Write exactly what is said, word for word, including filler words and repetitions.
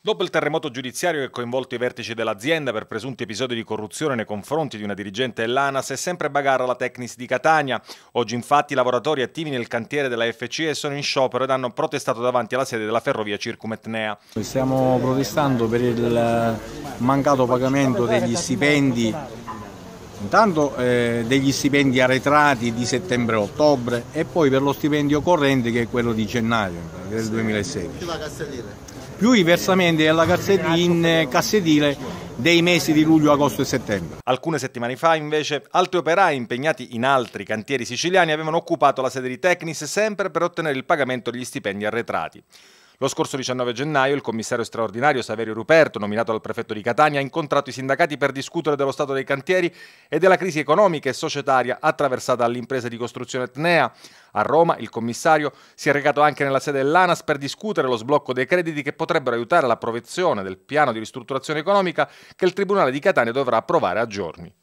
Dopo il terremoto giudiziario che ha coinvolto i vertici dell'azienda per presunti episodi di corruzione nei confronti di una dirigente dell'ANAS, è sempre bagarra la Tecnis di Catania. Oggi infatti i lavoratori attivi nel cantiere della F C E sono in sciopero ed hanno protestato davanti alla sede della ferrovia Circumetnea. Stiamo protestando per il mancato pagamento degli stipendi, intanto eh, degli stipendi arretrati di settembre e ottobre e poi per lo stipendio corrente che è quello di gennaio del duemilasedici. Più i versamenti della in cassetile dei mesi di luglio, agosto e settembre. Alcune settimane fa, invece, altri operai impegnati in altri cantieri siciliani avevano occupato la sede di Tecnis sempre per ottenere il pagamento degli stipendi arretrati. Lo scorso diciannove gennaio il commissario straordinario Saverio Ruperto, nominato dal prefetto di Catania, ha incontrato i sindacati per discutere dello stato dei cantieri e della crisi economica e societaria attraversata dall'impresa di costruzione Etnea. A Roma il commissario si è recato anche nella sede dell'ANAS per discutere lo sblocco dei crediti che potrebbero aiutare all'approvazione del piano di ristrutturazione economica che il Tribunale di Catania dovrà approvare a giorni.